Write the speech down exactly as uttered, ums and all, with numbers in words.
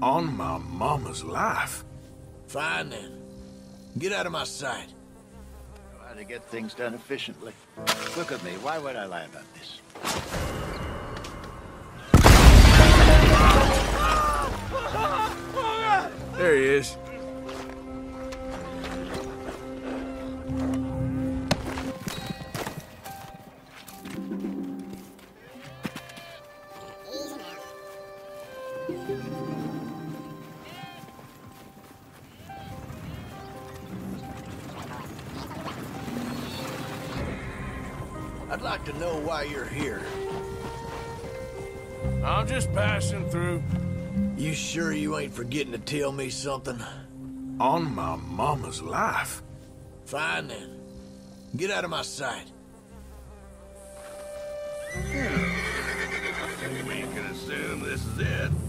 On my mama's life. Fine then. Get out of my sight. Try to get things done efficiently. Look at me. Why would I lie about this? There he is. I'd like to know why you're here. I'm just passing through. You sure you ain't forgetting to tell me something? On my mama's life. Fine then. Get out of my sight. We can assume this is it.